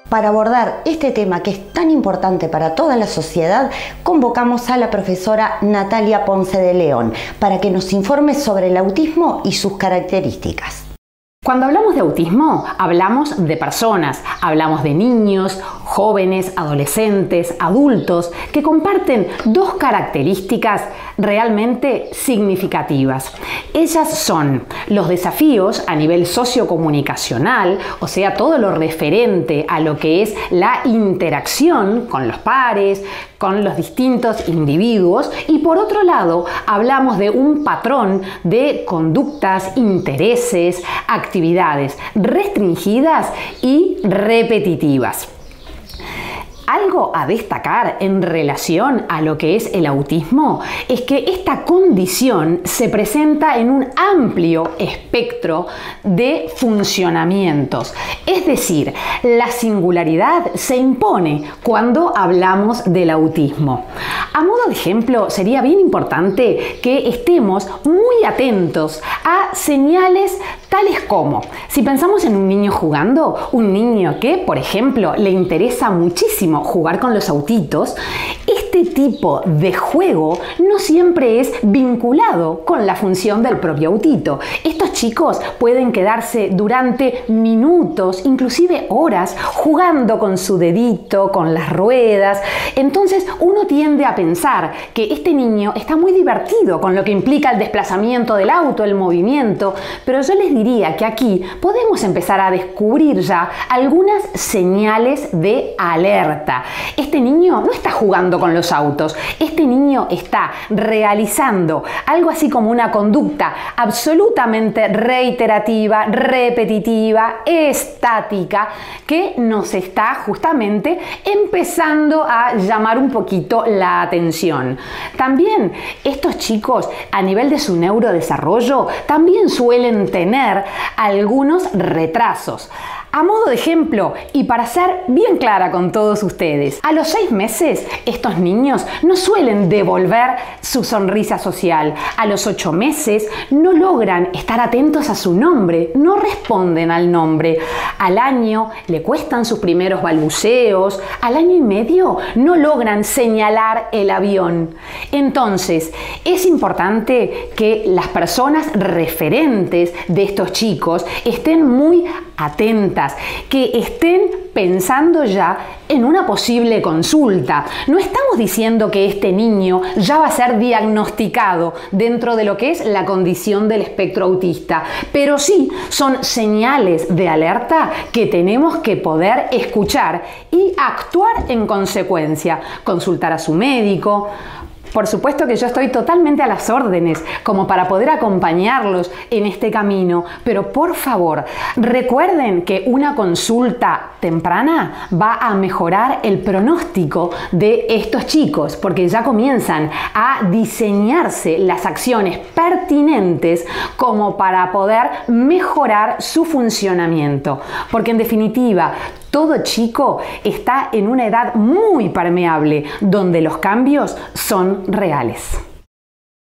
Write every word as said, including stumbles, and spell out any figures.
Para abordar este tema que es tan importante para toda la sociedad, convocamos a la profesora Natalia Ponce de León para que nos informe sobre el autismo y sus características. Cuando hablamos de autismo, hablamos de personas, hablamos de niños, jóvenes, adolescentes, adultos, que comparten dos características realmente significativas. Ellas son los desafíos a nivel sociocomunicacional, o sea, todo lo referente a lo que es la interacción con los pares, con los distintos individuos, y por otro lado, hablamos de un patrón de conductas, intereses, actividades restringidas y repetitivas. Algo a destacar en relación a lo que es el autismo es que esta condición se presenta en un amplio espectro de funcionamientos. Es decir, la singularidad se impone cuando hablamos del autismo. A modo de ejemplo, sería bien importante que estemos muy atentos a señales tales como, si pensamos en un niño jugando, un niño que, por ejemplo, le interesa muchísimo jugar con los autitos, este tipo de juego no siempre es vinculado con la función del propio autito. Estos chicos pueden quedarse durante minutos, inclusive horas, jugando con su dedito, con las ruedas. Entonces uno tiende a pensar que este niño está muy divertido con lo que implica el desplazamiento del auto, el movimiento, pero yo les diría que aquí podemos empezar a descubrir ya algunas señales de alerta. Este niño no está jugando con los autos, este niño está realizando algo así como una conducta absolutamente reiterativa, repetitiva, estática, que nos está justamente empezando a llamar un poquito la atención. También estos chicos, a nivel de su neurodesarrollo, también suelen tener algunos retrasos. A modo de ejemplo, y para ser bien clara con todos ustedes, a los seis meses estos niños no suelen devolver su sonrisa social. A los ocho meses no logran estar atentos a su nombre, no responden al nombre. Al año le cuestan sus primeros balbuceos. Al año y medio no logran señalar el avión. Entonces, es importante que las personas referentes de estos chicos estén muy atentas, que estén pensando ya en una posible consulta. No estamos diciendo que este niño ya va a ser diagnosticado dentro de lo que es la condición del espectro autista, pero sí son señales de alerta que tenemos que poder escuchar y actuar en consecuencia. Consultar a su médico. Por supuesto que yo estoy totalmente a las órdenes como para poder acompañarlos en este camino, pero por favor, recuerden que una consulta temprana va a mejorar el pronóstico de estos chicos, porque ya comienzan a diseñarse las acciones pertinentes como para poder mejorar su funcionamiento, porque en definitiva, todo chico está en una edad muy permeable, donde los cambios son reales.